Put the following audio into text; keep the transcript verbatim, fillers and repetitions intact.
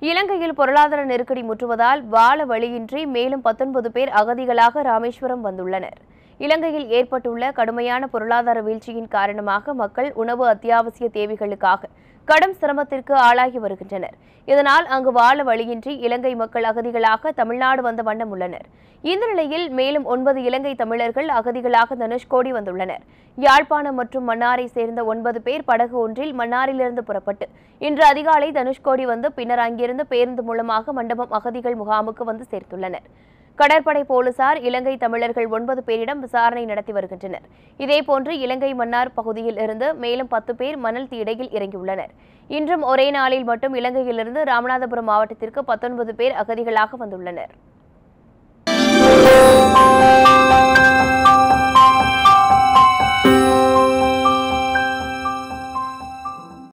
இலங்கையில் பொருளாதார நெருக்கடி முற்றுவதால் வாழ வழியின்றி மேலும் பத்தொன்பது பேர் அகதிகளாக ராமேஸ்வரம் வந்துள்ளனர். இலங்கையில் ஏற்பட்டுள்ள கடுமையான பொருளாதார வீழ்ச்சியின் காரணமாக மக்கள் உணவு அத்தியாவசிய தேவைகளுக்காக கடும் சிரமத்திற்கு ஆளாகி வருகின்றனர். இதனால் அங்கு வாழ வழியின்றி இலங்கை மக்கள் அகதிகளாக தமிழ்நாடு வந்த வண்ணம் உள்ளனர். இந்த நிலையில் மேலும் ஒன்பது இலங்கை தமிழர்கள் அகதிகளாக தனுஷ்கோடி வந்துள்ளனர். யாழ்ப்பாணம் மற்றும் மன்னாரை சேர்ந்த ஒன்பது பேர் படகு ஒன்றில் மன்னாரிலிருந்து புறப்பட்டு இன்று அதிகாலை தனுஷ்கோடி வந்து பின்னர் அங்கிருந்து பேருந்து மூலமாக மண்டபம் அகதிகள் முகாமுக்கு வந்து சேர்த்துள்ளனர். கடற்படை போலீசார் இலங்கை தமிழர்கள் ஒன்பது பேரிடம் விசாரணை நடத்தி வருகின்றனர். இதேபோன்று இலங்கை மன்னார் பகுதியில் இருந்து மேலும் பத்து பேர் மணல் தீடையில் இறங்கியுள்ளனர். இன்றும் ஒரே நாளில் மட்டும் இலங்கையிலிருந்து ராமநாதபுரம் மாவட்டத்திற்கு பத்தொன்பது பேர் அகதிகளாக வந்துள்ளனர்.